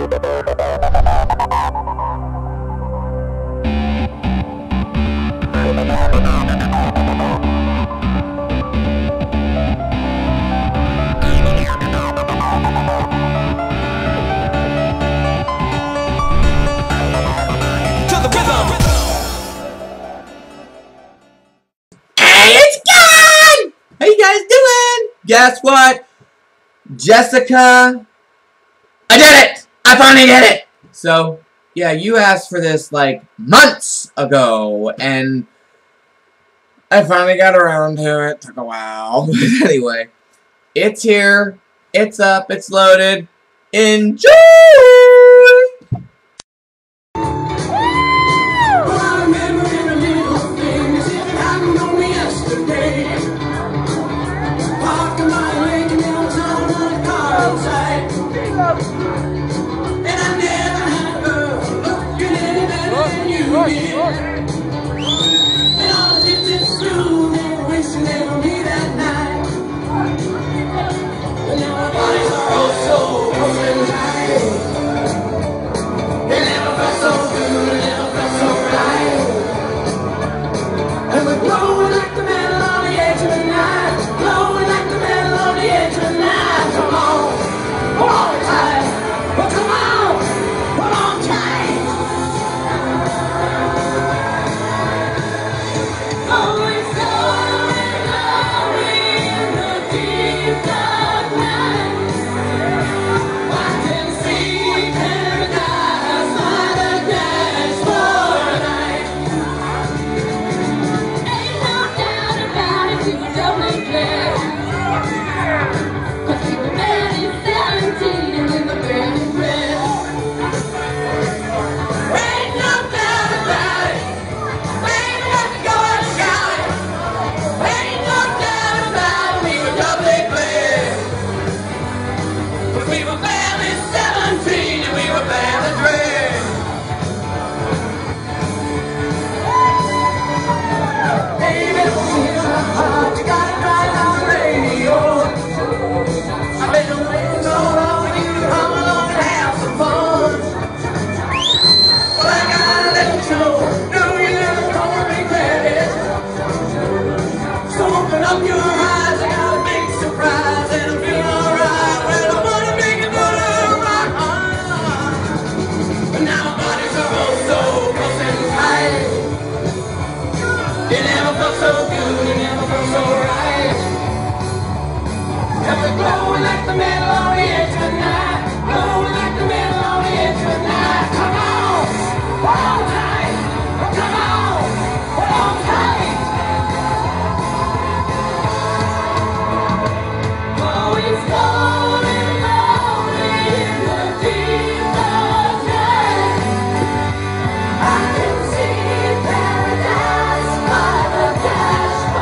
Guess what? Jessica, I did it! I finally did it! So, yeah, you asked for this, like, months ago, and I finally got around to it. Took a while. But anyway, it's here. It's up. It's loaded. Enjoy!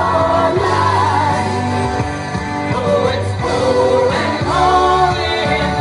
Oh, it's cool and holy.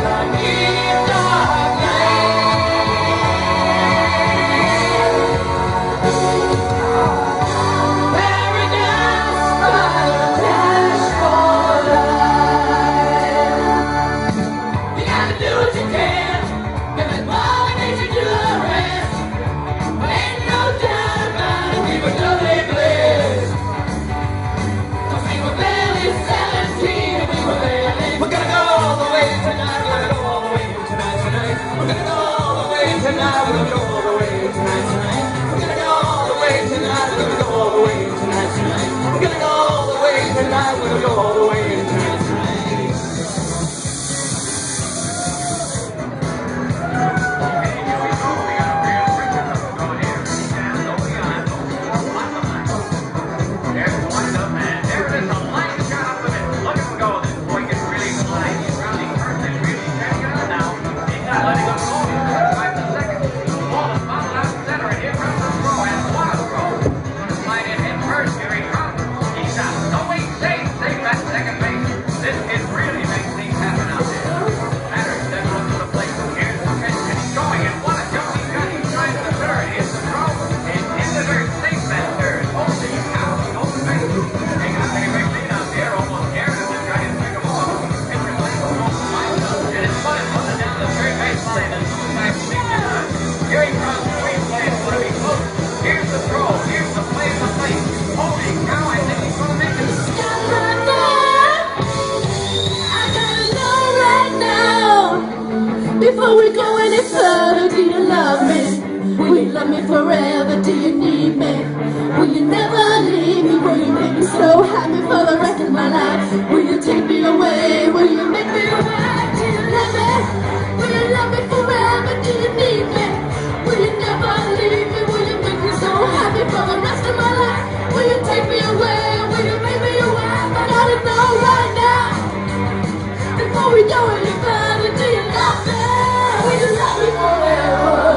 Before we go any further, do you love me? Will you love me forever?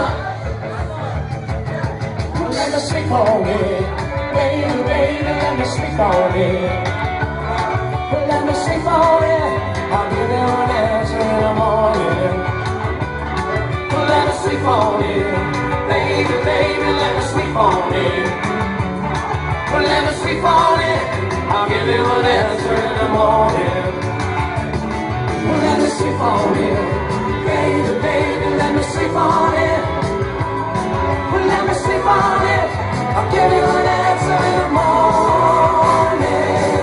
Let me sleep on it, baby, baby, let me sleep on it. Let me sleep on it, I'll give you an answer in the morning. Let me sleep on it, baby, baby, let me sleep on it. Let me sleep on it, I'll give you an answer in the morning. Let me sleep on it, baby, baby, let me sleep on it. Let me sleep on it, I'll give you an answer in the morning.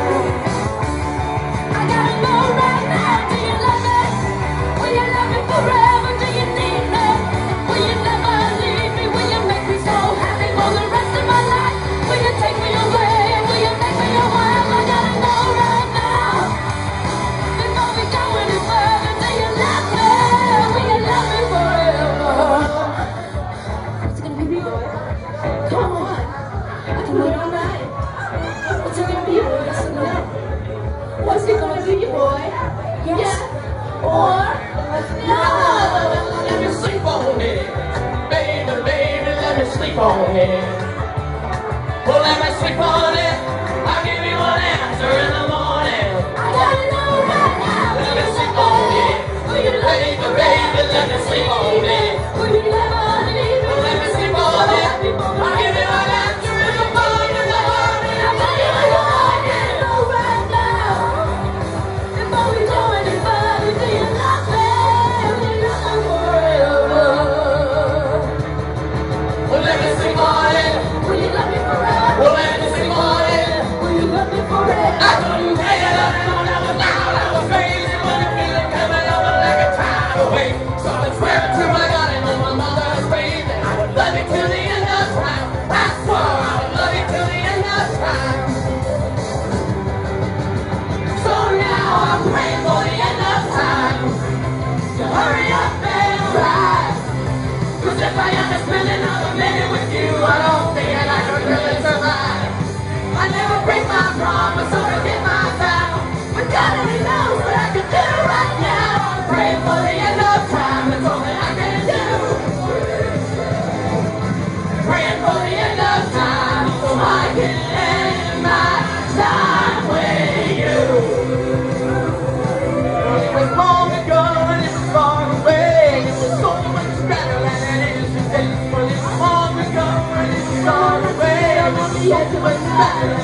I gotta know right now, do you love me? Will you love me forever? Do you need me? Will you never leave me? Will you make me so happy for the rest of my life? Will you take me away? Will you make me your wife? I gotta know right now, before we go any further. Do you love me? Will you love me forever? It's gonna be me, boy. Come on, I can wait all night. What's it gonna be, boy? Yes or no? What's it gonna be, boy? Yes or no? Let me sleep on it, baby, baby, let me sleep on it. Well, let me sleep on it, I'll give you an answer in the morning. I gotta know right now. Let me sleep on it, baby, baby, let me sleep on it. Will you never leave me? Let me sleep on it, I'll give you an answer in the morning. I gotta know right now, before we go any further. Do you love me? Will you love me forever? Well, let me sleep on it, Will you love me forever? well, let me sleep on it. Will you love me forever? I couldn't take it up and on, I was down, I was crazy, but the feeling coming over like a tidal wave. So I swear to my God and on my mother's grave that I would love you till the end of time. I swore I would love you till the end of time. So now I'm praying for the end of time to hurry up and arrive. 'Cause if I am to spend another minute with you, I don't think I could really survive. I never break my promise or forget my vow, but God only knows what I can do right now. I'm praying for the end of time, that's all that I can do. Praying for the end of time, so I can end my time with you. It was long ago and it was far away. It was so much better than it is today. Well, it was long ago and it was far away. On the edge of a battle.